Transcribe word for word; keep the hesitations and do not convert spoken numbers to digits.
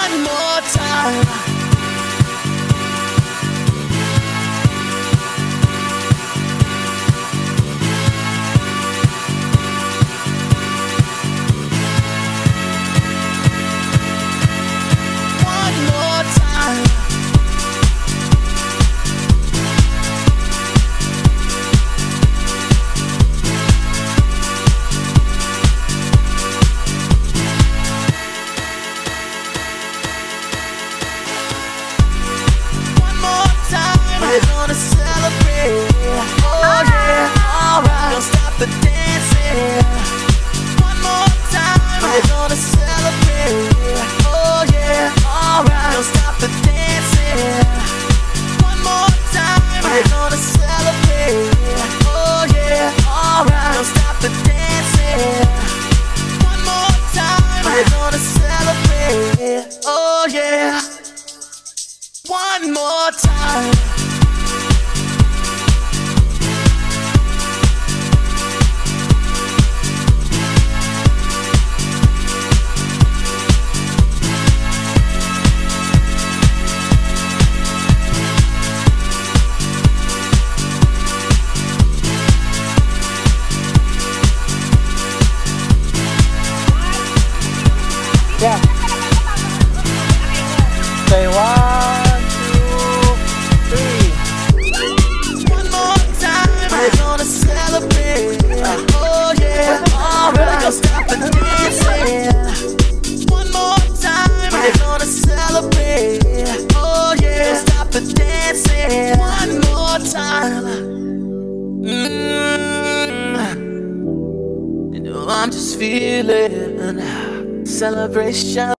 One more time. One more time. We're gonna celebrate, oh yeah, alright. Don't stop the dancing. One more time. We're gonna celebrate, oh yeah, alright. Don't stop the dancing. One more time. We're gonna celebrate, oh yeah, alright. Don't stop the dancing. One more time. We're gonna celebrate, oh yeah. One more time. Yeah. Say one, two, three. One more time. We're gonna celebrate. Oh yeah. Alright. Don't stop the dancing. One more time. We're gonna celebrate. Oh yeah. Don't stop the dancing. One more time. Mm. You know I'm just feeling celebration.